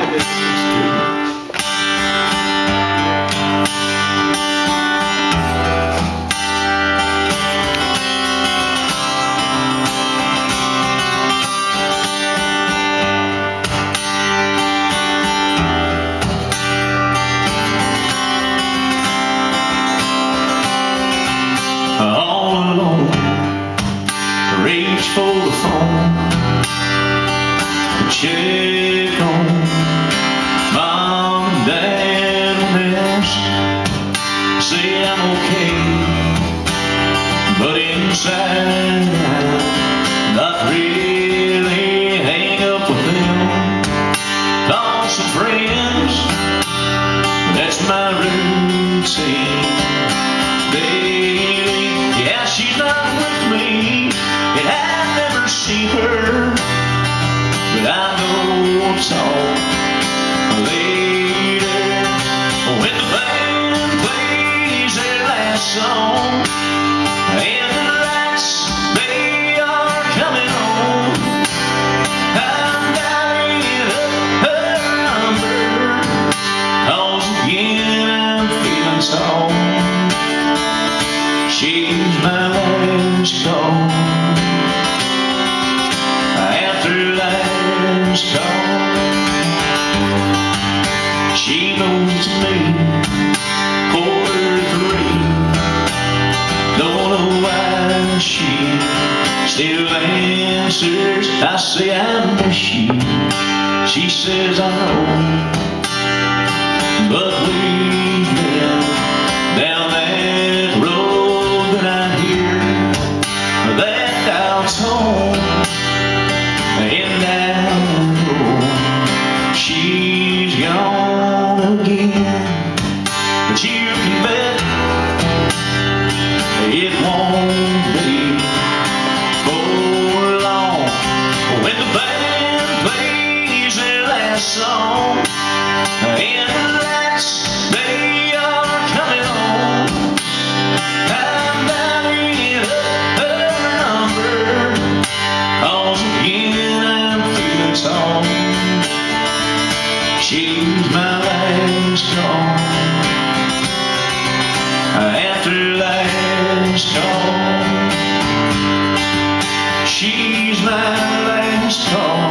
All alone, reach for the phone, check on mom and dad and ask, say I'm okay, but inside not really. Hang up with them, call some friends, that's my routine daily. Yeah, she's not with me, and I've never seen her, but I know it's all later. When the band plays their last song and the lights, they are coming on, I'm dialing up her number, 'cause again I'm feeling so. She's my last call. After last call, she knows it's me. 4:03. Don't know why she still answers. I say I miss you. She says I know, but we've been down that road, and I hear that dial's home, and I know she's gone again. But you can bet it won't be for long. When the band plays their last song and the lights, they are coming on, I'm dialing up her number, 'cause again I'm feeling tall. She's my last call. After last call, she's my last call.